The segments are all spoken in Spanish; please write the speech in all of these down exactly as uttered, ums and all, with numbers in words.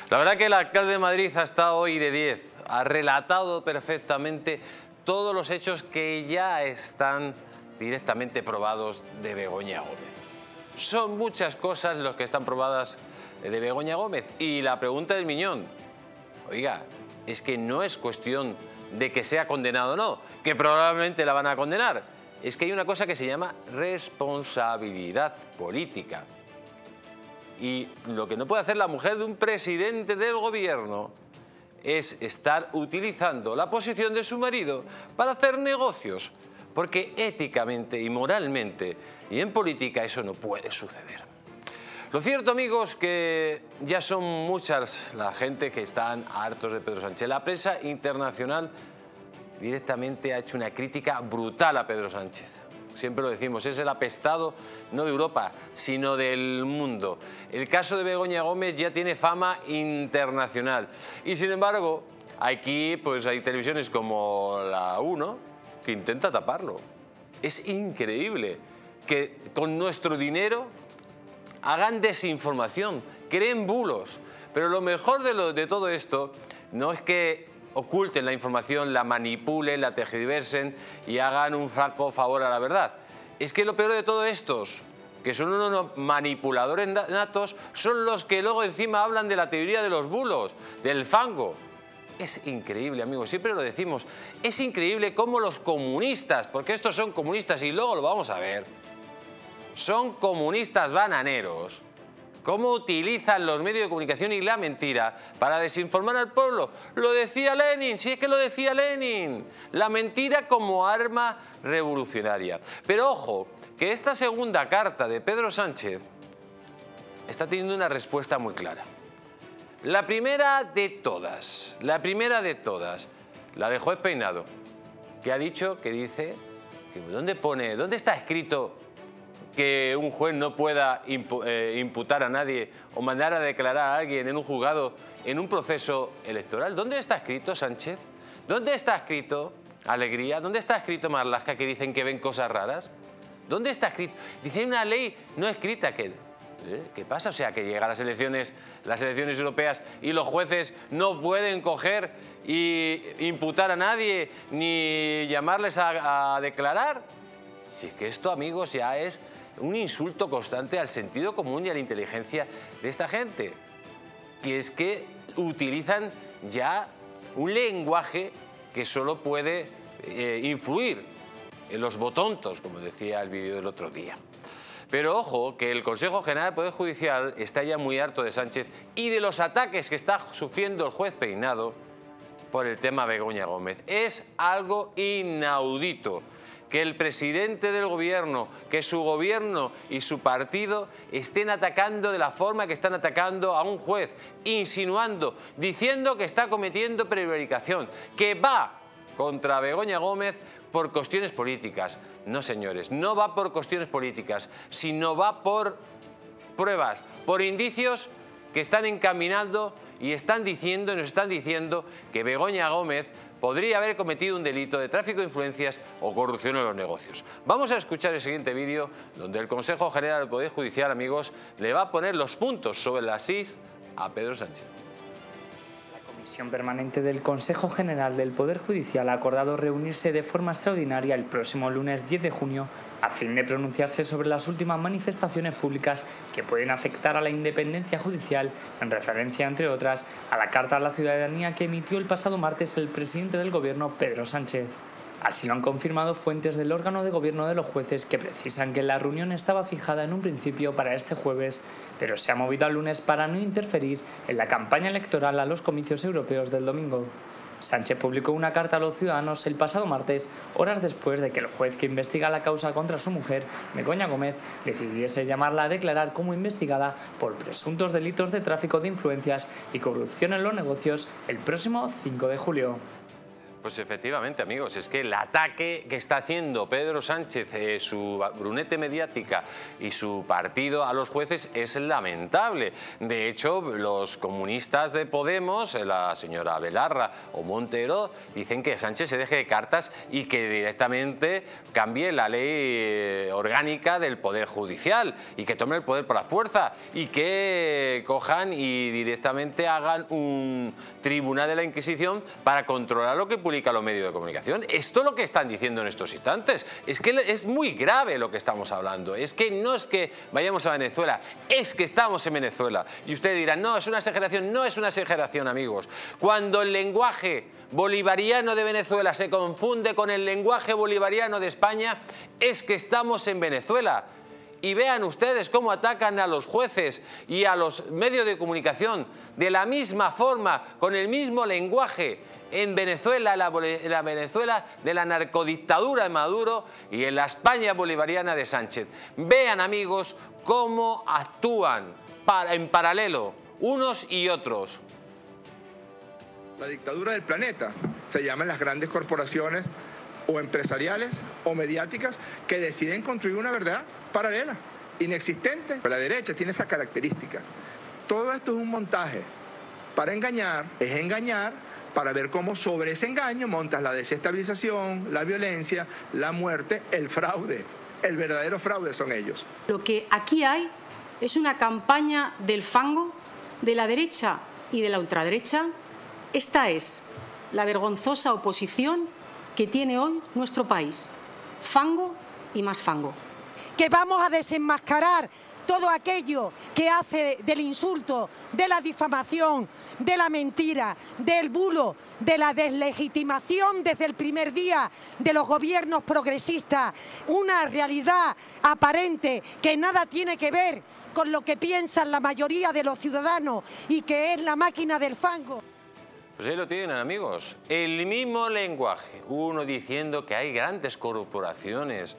La verdad que el alcalde de Madrid ha estado hoy de diez, ha relatado perfectamente todos los hechos que ya están directamente probados de Begoña Gómez. Son muchas cosas las que están probadas de Begoña Gómez y la pregunta del millón, oiga, es que no es cuestión de que sea condenado o no, que probablemente la van a condenar, es que hay una cosa que se llama responsabilidad política. Y lo que no puede hacer la mujer de un presidente del gobierno es estar utilizando la posición de su marido para hacer negocios, porque éticamente y moralmente y en política eso no puede suceder. Lo cierto, amigos, que ya son muchas la gente que están hartos de Pedro Sánchez. La prensa internacional directamente ha hecho una crítica brutal a Pedro Sánchez. Siempre lo decimos, es el apestado no de Europa, sino del mundo. El caso de Begoña Gómez ya tiene fama internacional. Y sin embargo, aquí pues hay televisiones como la uno que intenta taparlo. Es increíble que con nuestro dinero hagan desinformación, creen bulos. Pero lo mejor de, lo, de todo esto no es que oculten la información, la manipulen, la tergiversen y hagan un flaco favor a la verdad. Es que lo peor de todo estos, que son unos manipuladores natos, son los que luego encima hablan de la teoría de los bulos, del fango. Es increíble, amigos, siempre lo decimos, es increíble cómo los comunistas, porque estos son comunistas y luego lo vamos a ver, son comunistas bananeros, cómo utilizan los medios de comunicación y la mentira para desinformar al pueblo. Lo decía Lenin, sí es que lo decía Lenin. La mentira como arma revolucionaria. Pero ojo, que esta segunda carta de Pedro Sánchez está teniendo una respuesta muy clara. La primera de todas, la primera de todas, la del juez Peinado, que ha dicho, que dice, que ¿dónde pone, dónde está escrito que un juez no pueda imputar a nadie o mandar a declarar a alguien en un juzgado en un proceso electoral? ¿Dónde está escrito, Sánchez? ¿Dónde está escrito Alegría? ¿Dónde está escrito Marlaska, que dicen que ven cosas raras? ¿Dónde está escrito? Dice una ley no escrita que... ¿eh? ¿Qué pasa? O sea, que llegan las elecciones, las elecciones europeas y los jueces no pueden coger y imputar a nadie ni llamarles a, a declarar. Si es que esto, amigos, ya es un insulto constante al sentido común y a la inteligencia de esta gente, que es que utilizan ya un lenguaje que solo puede eh, influir en los botontos, como decía el vídeo del otro día. Pero ojo, que el Consejo General del Poder Judicial está ya muy harto de Sánchez y de los ataques que está sufriendo el juez Peinado por el tema Begoña Gómez. Es algo inaudito que el presidente del gobierno, que su gobierno y su partido estén atacando de la forma que están atacando a un juez, insinuando, diciendo que está cometiendo prevaricación, que va contra Begoña Gómez por cuestiones políticas. No, señores, no va por cuestiones políticas, sino va por pruebas, por indicios que están encaminando y están diciendo, nos están diciendo que Begoña Gómez podría haber cometido un delito de tráfico de influencias o corrupción en los negocios. Vamos a escuchar el siguiente vídeo donde el Consejo General del Poder Judicial, amigos, le va a poner los puntos sobre las is a Pedro Sánchez. La Comisión Permanente del Consejo General del Poder Judicial ha acordado reunirse de forma extraordinaria el próximo lunes diez de junio a fin de pronunciarse sobre las últimas manifestaciones públicas que pueden afectar a la independencia judicial, en referencia, entre otras, a la Carta a la Ciudadanía que emitió el pasado martes el presidente del Gobierno, Pedro Sánchez. Así lo han confirmado fuentes del órgano de gobierno de los jueces, que precisan que la reunión estaba fijada en un principio para este jueves, pero se ha movido al lunes para no interferir en la campaña electoral a los comicios europeos del domingo. Sánchez publicó una carta a los ciudadanos el pasado martes, horas después de que el juez que investiga la causa contra su mujer, Begoña Gómez, decidiese llamarla a declarar como investigada por presuntos delitos de tráfico de influencias y corrupción en los negocios el próximo cinco de julio. Pues efectivamente, amigos, es que el ataque que está haciendo Pedro Sánchez, eh, su brunete mediática y su partido a los jueces es lamentable. De hecho, los comunistas de Podemos, la señora Belarra o Montero, dicen que Sánchez se deje de cartas y que directamente cambie la ley orgánica del Poder Judicial y que tome el poder por la fuerza y que cojan y directamente hagan un tribunal de la Inquisición para controlar lo que publica los medios de comunicación. Esto es lo que están diciendo en estos instantes. Es que es muy grave lo que estamos hablando. Es que no es que vayamos a Venezuela, es que estamos en Venezuela. Y ustedes dirán, no, es una exageración. No es una exageración, amigos. Cuando el lenguaje bolivariano de Venezuela se confunde con el lenguaje bolivariano de España, es que estamos en Venezuela. Y vean ustedes cómo atacan a los jueces y a los medios de comunicación de la misma forma, con el mismo lenguaje, en Venezuela, la, la Venezuela de la narcodictadura de Maduro y en la España bolivariana de Sánchez. Vean, amigos, cómo actúan para, en paralelo unos y otros. La dictadura del planeta se llaman las grandes corporaciones o empresariales o mediáticas que deciden construir una verdad paralela, inexistente. La derecha tiene esa característica. Todo esto es un montaje para engañar, es engañar para ver cómo sobre ese engaño montas la desestabilización, la violencia, la muerte, el fraude. El verdadero fraude son ellos. Lo que aquí hay es una campaña del fango de la derecha y de la ultraderecha. Esta es la vergonzosa oposición que tiene hoy nuestro país. Fango y más fango. Que vamos a desenmascarar todo aquello que hace del insulto, de la difamación, de la mentira, del bulo, de la deslegitimación desde el primer día de los gobiernos progresistas, una realidad aparente que nada tiene que ver con lo que piensan la mayoría de los ciudadanos y que es la máquina del fango. Pues ahí lo tienen, amigos. El mismo lenguaje. Uno diciendo que hay grandes corporaciones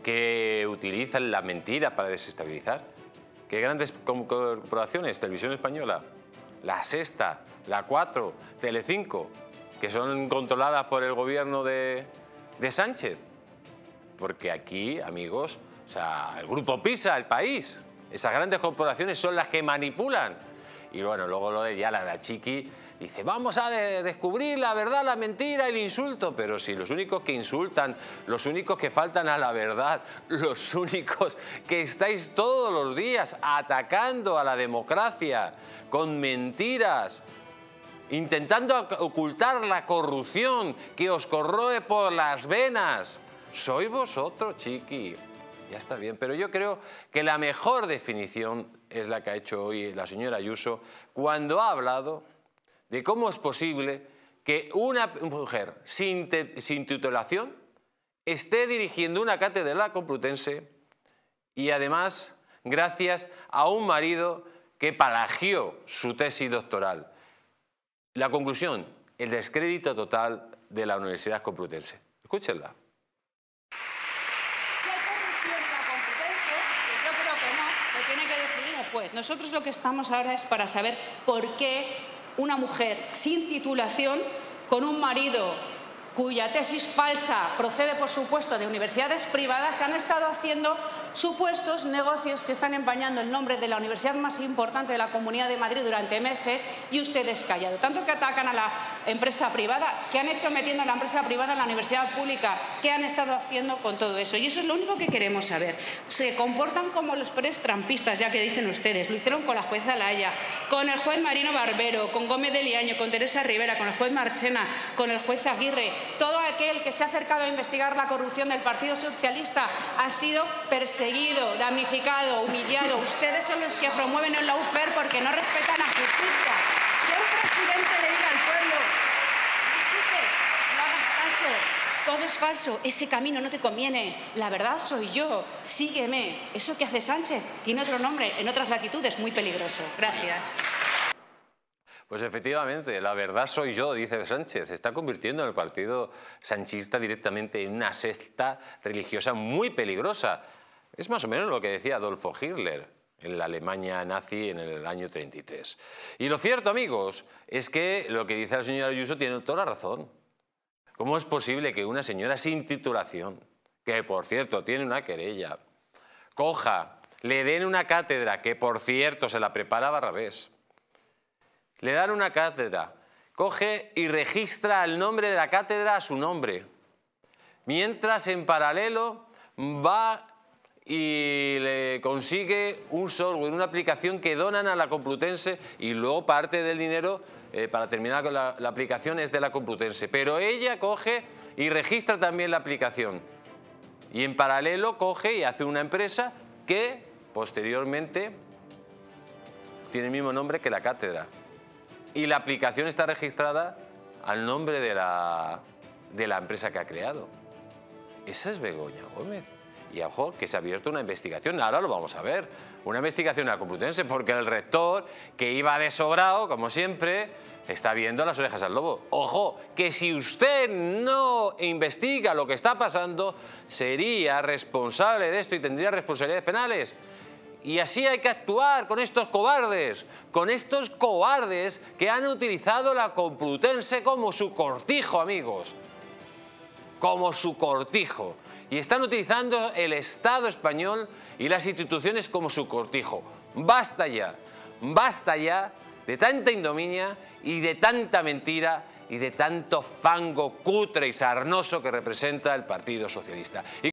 que utilizan la mentira para desestabilizar. ¿Qué grandes corporaciones? Televisión Española, La Sexta, La Cuatro, Telecinco, que son controladas por el gobierno de, de Sánchez. Porque aquí, amigos, o sea, el Grupo PISA, El País, esas grandes corporaciones son las que manipulan. Y bueno, luego lo de ya la de Chiqui dice, vamos a de descubrir la verdad, la mentira, el insulto. Pero si los únicos que insultan, los únicos que faltan a la verdad, los únicos que estáis todos los días atacando a la democracia con mentiras, intentando ocultar la corrupción que os corroe por las venas, sois vosotros, Chiqui. Ya está bien, pero yo creo que la mejor definición es la que ha hecho hoy la señora Ayuso cuando ha hablado de cómo es posible que una mujer sin, sin titulación esté dirigiendo una cátedra complutense y además gracias a un marido que plagió su tesis doctoral. La conclusión, el descrédito total de la Universidad Complutense. Escúchenla. Pues nosotros lo que estamos ahora es para saber por qué una mujer sin titulación, con un marido cuya tesis falsa procede, por supuesto, de universidades privadas, han estado haciendo supuestos negocios que están empañando el nombre de la universidad más importante de la Comunidad de Madrid durante meses y ustedes callado. Tanto que atacan a la empresa privada, ¿qué han hecho metiendo a la empresa privada en la universidad pública? ¿Qué han estado haciendo con todo eso? Y eso es lo único que queremos saber. Se comportan como los peores trampistas, ya que dicen ustedes. Lo hicieron con la jueza Laya, con el juez Marino Barbero, con Gómez de Liaño, con Teresa Rivera, con el juez Marchena, con el juez Aguirre. Todo aquel que se ha acercado a investigar la corrupción del Partido Socialista ha sido perseguido, damnificado, humillado. Ustedes son los que promueven el lawfare porque no respetan la justicia. Que un presidente le diga al pueblo, escuche, no hagas caso, todo es falso, ese camino no te conviene, la verdad soy yo, sígueme. Eso que hace Sánchez tiene otro nombre, en otras latitudes, muy peligroso. Gracias. Pues efectivamente, la verdad soy yo, dice Sánchez. Se está convirtiendo en el partido sanchista directamente en una secta religiosa muy peligrosa. Es más o menos lo que decía Adolfo Hitler en la Alemania nazi en el año treinta y tres. Y lo cierto, amigos, es que lo que dice la señora Ayuso tiene toda la razón. ¿Cómo es posible que una señora sin titulación, que por cierto tiene una querella, coja, le den una cátedra, que por cierto se la prepara Barrabés, le dan una cátedra, coge y registra el nombre de la cátedra a su nombre, mientras en paralelo va y le consigue un software, una aplicación que donan a la Complutense y luego parte del dinero eh, para terminar con la, la aplicación es de la Complutense. Pero ella coge y registra también la aplicación y en paralelo coge y hace una empresa que posteriormente tiene el mismo nombre que la cátedra. Y la aplicación está registrada al nombre de la, de la empresa que ha creado. Esa es Begoña Gómez. Y ojo, que se ha abierto una investigación, ahora lo vamos a ver, una investigación a la Complutense, porque el rector, que iba de sobrado, como siempre, está viendo las orejas al lobo. Ojo, que si usted no investiga lo que está pasando, sería responsable de esto y tendría responsabilidades penales. Y así hay que actuar con estos cobardes, con estos cobardes que han utilizado la Complutense como su cortijo, amigos. Como su cortijo. Y están utilizando el Estado español y las instituciones como su cortijo. Basta ya, basta ya de tanta ignominia y de tanta mentira y de tanto fango cutre y sarnoso que representa el Partido Socialista. Y